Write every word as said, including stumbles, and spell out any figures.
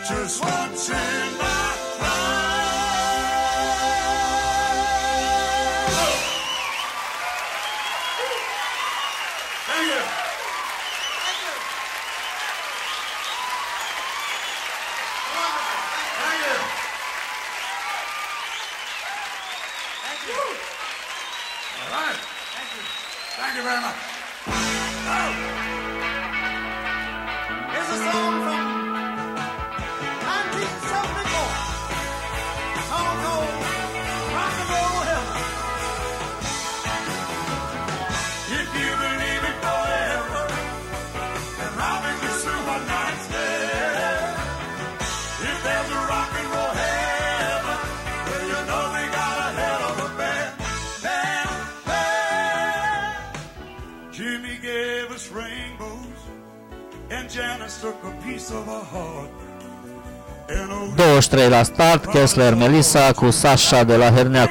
just once in my life. Thank you. Thank you. Thank you. Thank you. All right. Thank you. Thank you very much. Oh. Here's a song from nineteen seventy-four. A song called Rock and Roll Heaven. If you believe it forever, then I'll make you through my night's day. If there's a rock and roll heaven, well, you know they got a hell of a band. Band, band. Jimmy gave us rainbows, and Janice took a piece of her heart. douăzeci și trei la start, Kessler Melissa cu Sasha de la Hernea